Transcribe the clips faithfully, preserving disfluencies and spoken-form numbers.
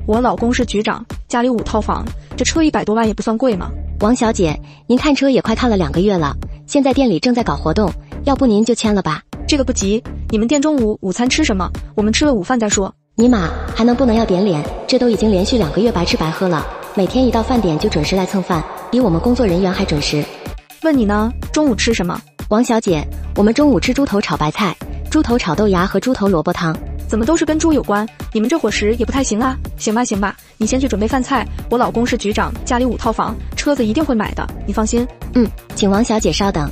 我老公是局长，家里五套房，这车一百多万也不算贵嘛。 王小姐，您看车也快看了两个月了，现在店里正在搞活动，要不您就签了吧。 这个不急，你们店中午午餐吃什么？我们吃了午饭再说。 尼玛，还能不能要点脸？这都已经连续两个月白吃白喝了，每天一到饭点就准时来蹭饭，比我们工作人员还准时。 问你呢，中午吃什么？ 王小姐，我们中午吃猪头炒白菜、猪头炒豆芽和猪头萝卜汤。 怎么都是跟猪有关？你们这伙食也不太行啊。行吧行吧，你先去准备饭菜。我老公是局长，家里五套房，车子一定会买的，你放心。 嗯，请王小姐稍等。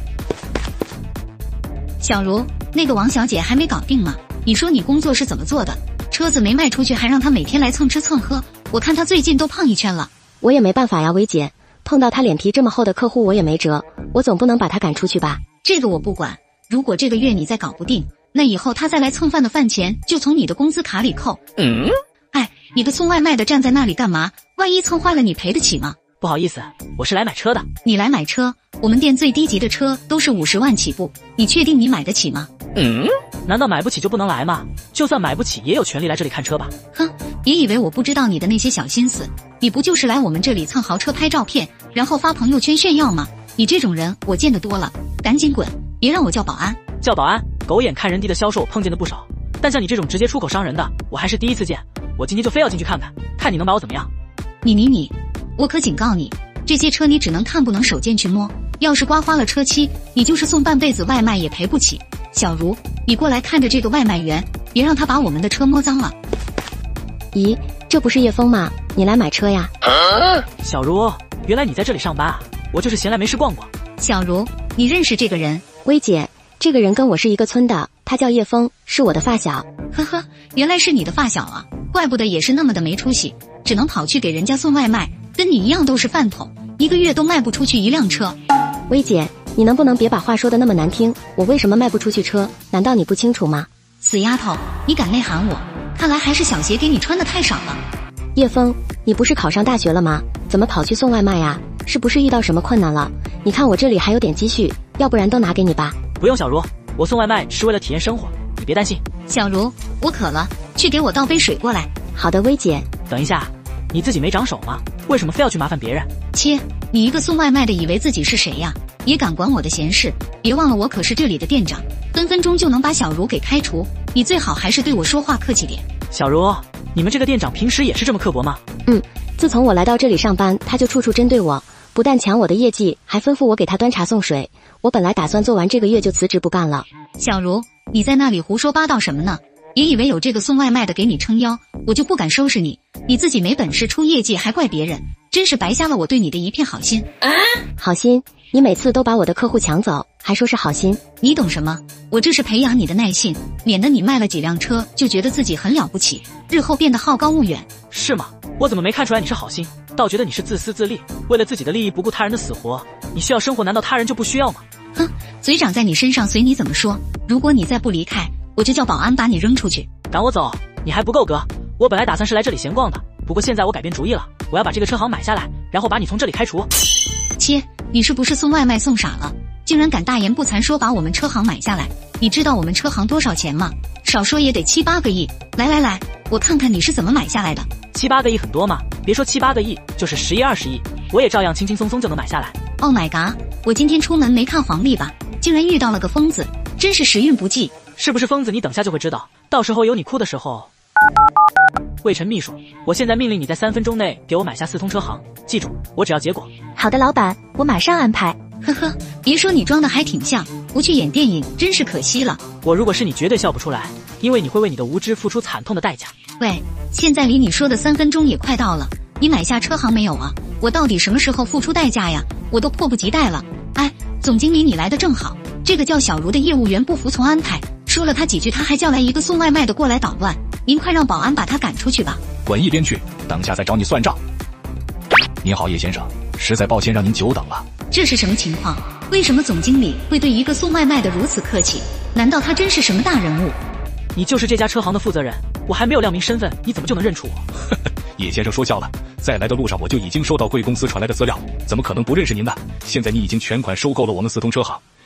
小茹，那个王小姐还没搞定吗？你说你工作是怎么做的？车子没卖出去，还让她每天来蹭吃蹭喝，我看她最近都胖一圈了。 我也没办法呀，薇姐，碰到她脸皮这么厚的客户我也没辙，我总不能把她赶出去吧。 这个我不管，如果这个月你再搞不定，那以后他再来蹭饭的饭钱就从你的工资卡里扣。嗯，哎，你个送外卖的站在那里干嘛？万一蹭坏了你赔得起吗？ 不好意思，我是来买车的。 你来买车？我们店最低级的车都是五十万起步，你确定你买得起吗？ 嗯，难道买不起就不能来吗？就算买不起也有权利来这里看车吧。 哼，别以为我不知道你的那些小心思，你不就是来我们这里蹭豪车拍照片，然后发朋友圈炫耀吗？你这种人我见得多了，赶紧滚，别让我叫保安。 叫保安？狗眼看人低的销售碰见的不少，但像你这种直接出口伤人的，我还是第一次见。我今天就非要进去看看，看你能把我怎么样。 你你你，我可警告你，这些车你只能看不能手贱去摸，要是刮花了车漆，你就是送半辈子外卖也赔不起。小茹，你过来看着这个外卖员，别让他把我们的车摸脏了。 咦，这不是叶枫吗？你来买车呀？ 啊、小茹，原来你在这里上班啊，我就是闲来没事逛逛。 小茹，你认识这个人？ 薇姐，这个人跟我是一个村的，他叫叶枫，是我的发小。 呵呵，原来是你的发小啊，怪不得也是那么的没出息，只能跑去给人家送外卖，跟你一样都是饭桶，一个月都卖不出去一辆车。 薇姐，你能不能别把话说得那么难听？我为什么卖不出去车？难道你不清楚吗？ 死丫头，你敢内涵我？看来还是小鞋给你穿的太少了。 叶枫，你不是考上大学了吗？怎么跑去送外卖呀？是不是遇到什么困难了？你看我这里还有点积蓄，要不然都拿给你吧。 不用小茹，我送外卖是为了体验生活，你别担心。 小茹，我渴了，去给我倒杯水过来。 好的，薇姐。 等一下，你自己没长手吗？为什么非要去麻烦别人？ 切，你一个送外卖的以为自己是谁呀？也敢管我的闲事？别忘了我可是这里的店长，分分钟就能把小茹给开除，你最好还是对我说话客气点。 小茹，你们这个店长平时也是这么刻薄吗？ 嗯，自从我来到这里上班，他就处处针对我，不但抢我的业绩，还吩咐我给他端茶送水。我本来打算做完这个月就辞职不干了。 小茹，你在那里胡说八道什么呢？别以为有这个送外卖的给你撑腰，我就不敢收拾你。你自己没本事出业绩还怪别人，真是白瞎了我对你的一片好心。啊， 好心？你每次都把我的客户抢走，还说是好心？ 你懂什么？我这是培养你的耐性，免得你卖了几辆车就觉得自己很了不起，日后变得好高骛远。 是吗？我怎么没看出来你是好心，倒觉得你是自私自利，为了自己的利益不顾他人的死活。你需要生活，难道他人就不需要吗？ 哼，嘴长在你身上随你怎么说，如果你再不离开，我就叫保安把你扔出去。 赶我走，你还不够格。我本来打算是来这里闲逛的，不过现在我改变主意了，我要把这个车行买下来，然后把你从这里开除。 切，你是不是送外卖送傻了？竟然敢大言不惭说把我们车行买下来？你知道我们车行多少钱吗？少说也得七八个亿。来来来，我看看你是怎么买下来的。 七八个亿很多吗？别说七八个亿，就是十亿二十亿，我也照样轻轻松松就能买下来。 Oh my god， 我今天出门没看黄历吧，竟然遇到了个疯子，真是时运不济。 是不是疯子？你等下就会知道，到时候有你哭的时候。魏晨秘书，我现在命令你在三分钟内给我买下四通车行，记住，我只要结果。 好的，老板，我马上安排。 呵呵，别说你装的还挺像，不去演电影真是可惜了。 我如果是你绝对笑不出来，因为你会为你的无知付出惨痛的代价。 喂，现在离你说的三分钟也快到了，你买下车行没有啊？我到底什么时候付出代价呀？我都迫不及待了。哎，总经理你来的正好，这个叫小茹的业务员不服从安排，说了他几句，他还叫来一个送外卖的过来捣乱，您快让保安把他赶出去吧。 滚一边去，等下再找你算账。您好，叶先生，实在抱歉让您久等了。 这是什么情况？为什么总经理会对一个送外卖的如此客气？难道他真是什么大人物？ 你就是这家车行的负责人，我还没有亮明身份，你怎么就能认出我？ 叶先生说笑了，在来的路上我就已经收到贵公司传来的资料，怎么可能不认识您呢？现在你已经全款收购了我们四通车行，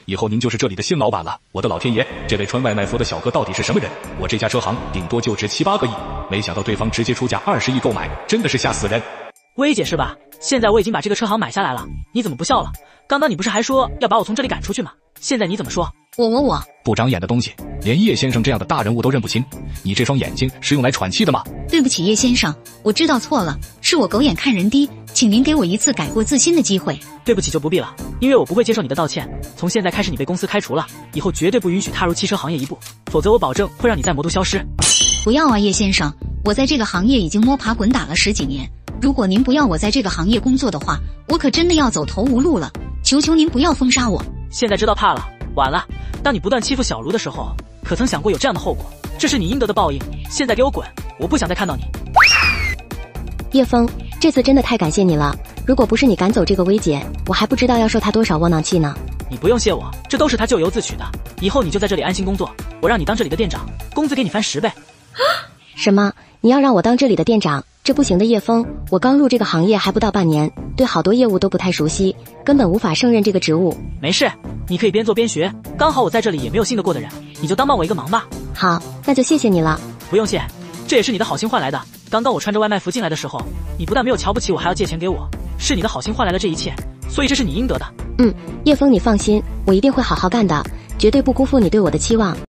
以后您就是这里的新老板了。我的老天爷，这位穿外卖服的小哥到底是什么人？我这家车行顶多就值七八个亿，没想到对方直接出价二十亿购买，真的是吓死人。 薇姐是吧？现在我已经把这个车行买下来了，你怎么不笑了？刚刚你不是还说要把我从这里赶出去吗？现在你怎么说？ 我我我不长眼的东西，连叶先生这样的大人物都认不清，你这双眼睛是用来喘气的吗？ 对不起叶先生，我知道错了，是我狗眼看人低，请您给我一次改过自新的机会。 对不起就不必了，因为我不会接受你的道歉。从现在开始你被公司开除了，以后绝对不允许踏入汽车行业一步，否则我保证会让你在魔都消失。 不要啊叶先生，我在这个行业已经摸爬滚打了十几年，如果您不要我在这个行业工作的话，我可真的要走投无路了，求求您不要封杀我。 现在知道怕了，晚了。当你不断欺负小茹的时候，可曾想过有这样的后果？这是你应得的报应。现在给我滚，我不想再看到你。 叶枫，这次真的太感谢你了，如果不是你赶走这个薇姐，我还不知道要受她多少窝囊气呢。 你不用谢我，这都是他咎由自取的。以后你就在这里安心工作，我让你当这里的店长，工资给你翻十倍。 什么？你要让我当这里的店长？这不行的叶枫，我刚入这个行业还不到半年，对好多业务都不太熟悉，根本无法胜任这个职务。 没事，你可以边做边学，刚好我在这里也没有信得过的人，你就当帮我一个忙吧。 好，那就谢谢你了。 不用谢，这也是你的好心换来的。刚刚我穿着外卖服进来的时候，你不但没有瞧不起我，还要借钱给我，是你的好心换来了这一切，所以这是你应得的。 嗯，叶枫你放心，我一定会好好干的，绝对不辜负你对我的期望。